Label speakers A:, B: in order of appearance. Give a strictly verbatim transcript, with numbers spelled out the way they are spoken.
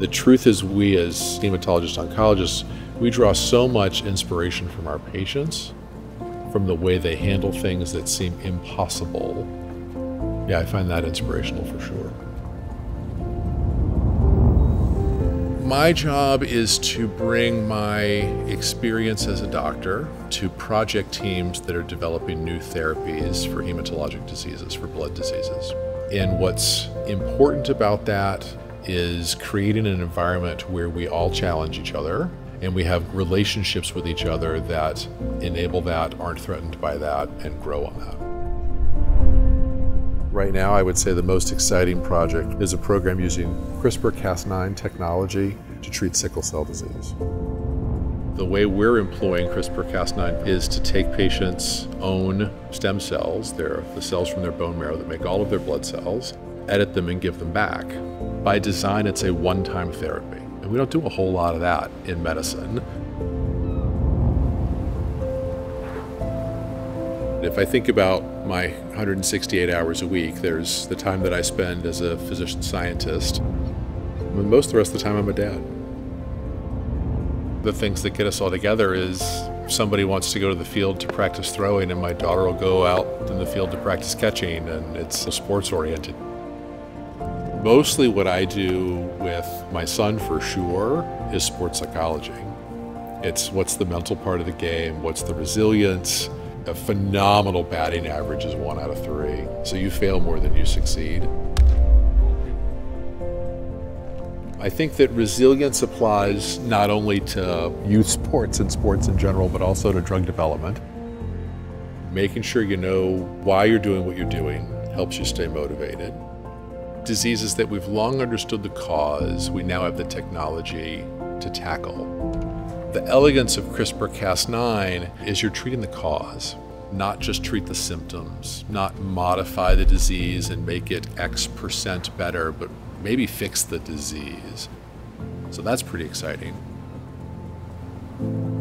A: The truth is, we as hematologist oncologists, we draw so much inspiration from our patients, from the way they handle things that seem impossible. Yeah, I find that inspirational for sure. My job is to bring my experience as a doctor to project teams that are developing new therapies for hematologic diseases, for blood diseases. And what's important about that is creating an environment where we all challenge each other and we have relationships with each other that enable that, aren't threatened by that, and grow on that. Right now, I would say the most exciting project is a program using CRISPR Cas nine technology to treat sickle cell disease. The way we're employing CRISPR Cas nine is to take patients' own stem cells, they're the cells from their bone marrow that make all of their blood cells, edit them and give them back. By design, it's a one-time therapy, and we don't do a whole lot of that in medicine. If I think about my one hundred sixty-eight hours a week, there's the time that I spend as a physician scientist. And most of the rest of the time, I'm a dad. The things that get us all together is somebody wants to go to the field to practice throwing, and my daughter will go out in the field to practice catching, and it's sports oriented. Mostly what I do with my son, for sure, is sports psychology. It's what's the mental part of the game, what's the resilience. A phenomenal batting average is one out of three, so you fail more than you succeed. I think that resilience applies not only to youth sports and sports in general, but also to drug development. Making sure you know why you're doing what you're doing helps you stay motivated. Diseases that we've long understood the cause, we now have the technology to tackle. The elegance of CRISPR Cas nine is you're treating the cause, not just treat the symptoms, not modify the disease and make it X percent better, but maybe fix the disease. So that's pretty exciting.